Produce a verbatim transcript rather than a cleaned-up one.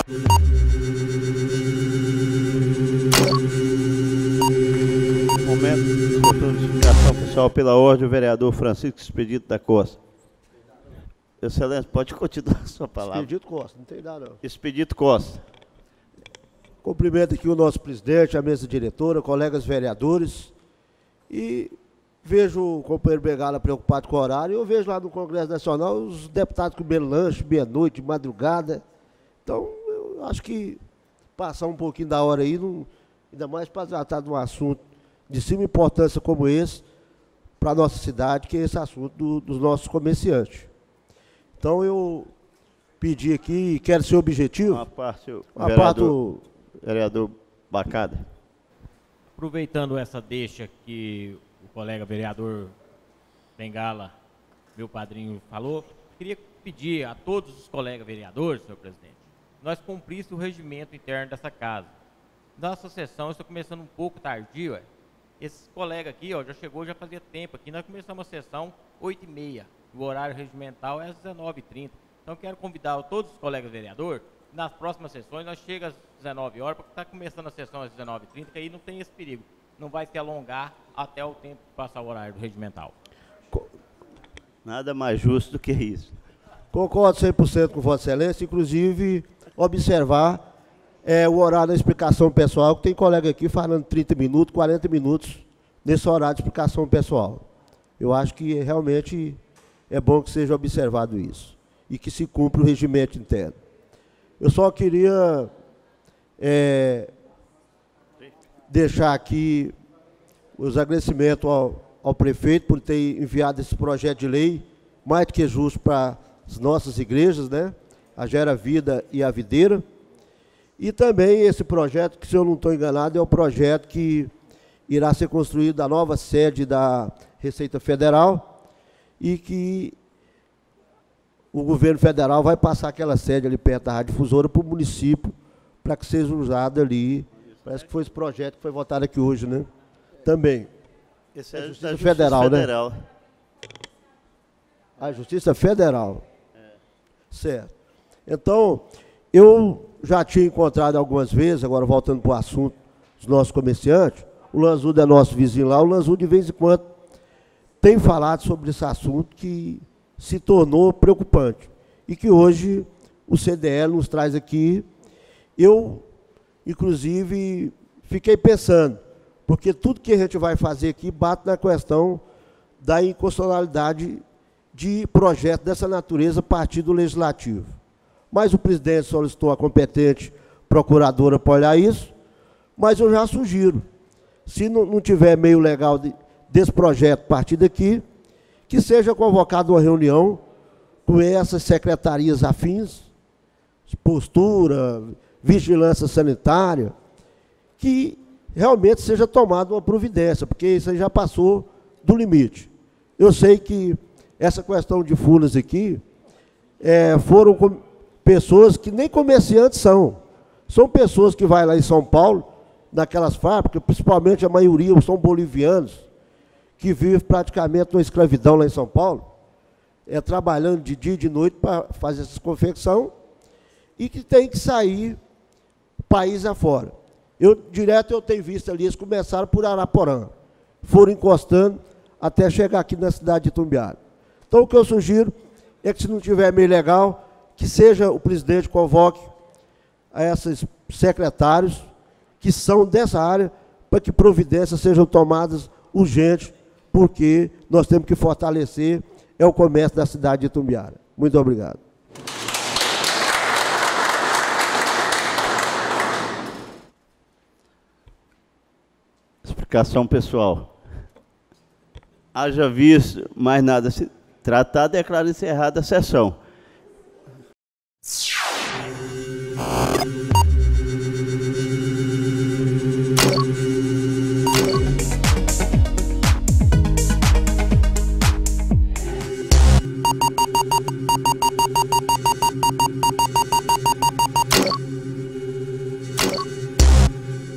Momento, doutor de explicação pessoal, pela ordem, o vereador Francisco Expedito da Costa. Excelência, pode continuar a sua palavra. Expedito Costa, não tem nada não. Expedito Costa. Cumprimento aqui o nosso presidente, a mesa diretora, colegas vereadores, e vejo o companheiro Bengala preocupado com o horário. Eu vejo lá no Congresso Nacional os deputados comendo lanche, meia-noite, de madrugada. Então, eu acho que passar um pouquinho da hora aí, não, ainda mais para tratar de um assunto de suma importância como esse, para a nossa cidade, que é esse assunto do, dos nossos comerciantes. Então, eu pedi aqui, quero ser objetivo. Uma parte, o uma vereador, parte o, vereador Bacada. Aproveitando essa deixa que o colega vereador Bengala, meu padrinho, falou, queria pedir a todos os colegas vereadores, senhor presidente, nós cumpríssemos o regimento interno dessa casa. Nossa sessão está começando um pouco tardio, ué. Esse colega aqui, ó, já chegou, já fazia tempo aqui. Nós começamos a sessão oito e meia. O horário regimental é às dezenove e trinta. Então, quero convidar todos os colegas vereadores, nas próximas sessões, nós chegamos às dezenove horas, porque está começando a sessão às dezenove e trinta, que aí não tem esse perigo. Não vai se alongar até o tempo de passar o horário do regimental. Nada mais justo do que isso. Concordo cem por cento com Vossa Excelência, inclusive observar é, o horário da explicação pessoal, que tem colega aqui falando trinta minutos, quarenta minutos nesse horário de explicação pessoal. Eu acho que realmente é bom que seja observado isso e que se cumpra o regimento interno. Eu só queria é, deixar aqui os agradecimentos ao, ao prefeito por ter enviado esse projeto de lei, mais do que justo para as nossas igrejas, né? A Gera Vida e a Videira. E também esse projeto, que se eu não estou enganado, é o projeto que irá ser construído a nova sede da Receita Federal e que o governo federal vai passar aquela sede ali perto da Rádio Difusora para o município, para que seja usado ali. Parece que foi esse projeto que foi votado aqui hoje, né? Também. Esse é a Justiça, Justiça Federal, Federal, né? A Justiça Federal. É. Certo. Então, eu já tinha encontrado algumas vezes, agora voltando para o assunto dos nossos comerciantes, o Lanzudo é nosso vizinho lá, o Lanzudo de vez em quando tem falado sobre esse assunto que se tornou preocupante e que hoje o C D L nos traz aqui. Eu, inclusive, fiquei pensando, porque tudo que a gente vai fazer aqui bate na questão da inconstitucionalidade de projeto dessa natureza a partir do Legislativo. Mas o presidente solicitou a competente procuradora para olhar isso, mas eu já sugiro, se não, não tiver meio legal de, desse projeto a partir daqui, que seja convocada uma reunião com essas secretarias afins, postura, vigilância sanitária, que realmente seja tomada uma providência, porque isso aí já passou do limite. Eu sei que essa questão de fulas aqui é, foram com pessoas que nem comerciantes são. São pessoas que vão lá em São Paulo, naquelas fábricas, principalmente a maioria são bolivianos, que vivem praticamente uma escravidão lá em São Paulo, é, trabalhando de dia e de noite para fazer essa confecção, e que tem que sair país afora. Eu, direto eu tenho visto ali, eles começaram por Araporã, foram encostando até chegar aqui na cidade de Itumbiara. Então, o que eu sugiro é que, se não tiver meio legal, que seja o presidente convoque a esses secretários que são dessa área, para que providências sejam tomadas urgentes, porque nós temos que fortalecer é o comércio da cidade de Itumbiara. Muito obrigado. Explicação pessoal. Haja visto mais nada se tratar, declaro encerrada a sessão.